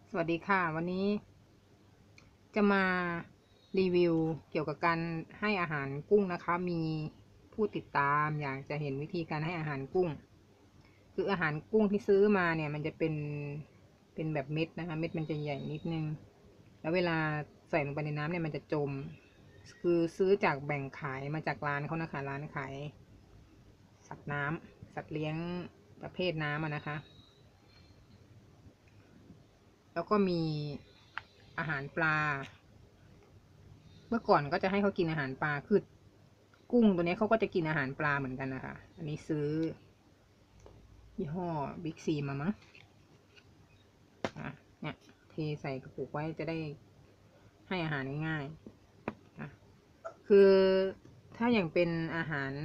สวัสดีค่ะวันนี้จะมารีวิวเกี่ยวกับการให้อาหารกุ้งนะคะมีผู้ติดตามอยากจะเห็นวิธีการให้อาหารกุ้งคืออาหารกุ้งที่ซื้อมาเนี่ยมันจะเป็นแบบเม็ดนะคะเม็ดมันจะใหญ่นิดนึงแล้วเวลาใส่ลงไปในน้ำเนี่ยมันจะจมคือซื้อจากแบ่งขายมาจากร้านเขานะคะร้านขายสัตว์น้ำสัตว์เลี้ยงประเภทน้ำนะคะแล้วก็มีอาหารปลาเมื่อก่อนก็จะให้เขากินอาหารปลาคือกุ้งตัวนี้เขาก็จะกินอาหารปลาเหมือนกันนะคะอันนี้ซื้อยี่ห้อบิ๊กซีมามั้งเนี่ยเทใส่กระปุกไว้จะได้ให้อาหารง่ายๆคือถ้าอย่างเป็นอาหาร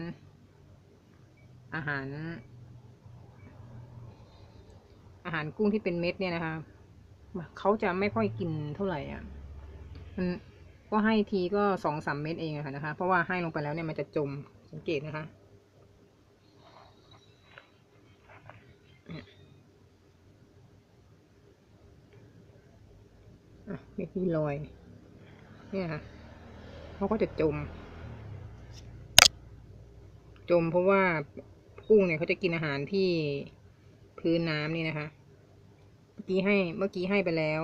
กุ้งที่เป็นเม็ดเนี่ยนะคะเขาจะไม่ค่อยกินเท่าไหร่อ่ะมันก็ให้ทีก็2-3 เม็ดเองอะค่ะนะคะเพราะว่าให้ลงไปแล้วเนี่ยมันจะจมสังเกตนะคะเม็ดนี้ลอยเนี่ยค่ะเขาก็จะจมเพราะว่ากุ้งเนี่ยเขาจะกินอาหารที่พื้นน้ำนี่นะคะเมื่อกี้ให้ไปแล้ว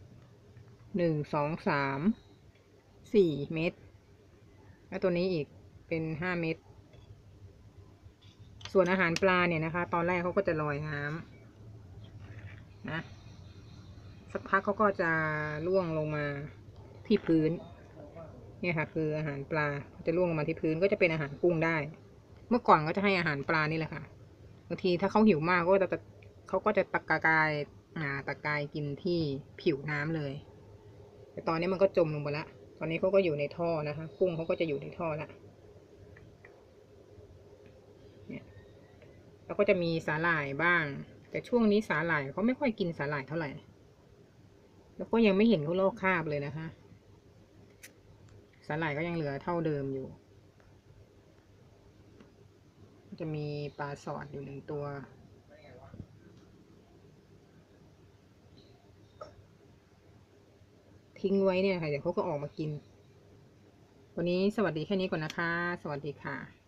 1 2 3 4 เม็ดแล้วตัวนี้อีกเป็น5 เม็ดส่วนอาหารปลาเนี่ยนะคะตอนแรกเขาก็จะลอยน้ำนะสักพักเขาก็จะร่วงลงมาที่พื้นเนี่ยค่ะคืออาหารปลาจะร่วงลงมาที่พื้นก็จะเป็นอาหารกุ้งได้เมื่อก่อนก็จะให้อาหารปลานี่แหละค่ะบางทีถ้าเขาหิวมากเขาก็จะตะกายกินที่ผิวน้ำเลยแต่ตอนนี้มันก็จมลงไปแล้วตอนนี้เขาก็อยู่ในท่อนะคะกุ้งเขาก็จะอยู่ในท่อแล้วเนี่ยแล้วก็จะมีสาหร่ายบ้างแต่ช่วงนี้สาหร่ายเขาไม่ค่อยกินสาหร่ายเท่าไหร่แล้วก็ยังไม่เห็นเขาลอกคราบเลยนะคะสาหร่ายก็ยังเหลือเท่าเดิมอยู่จะมีปลาสอดอยู่1 ตัวทิ้งไว้เนี่ยค่ะเดี๋ยวเขาก็ออกมากินวันนี้สวัสดีแค่นี้ก่อนนะคะสวัสดีค่ะ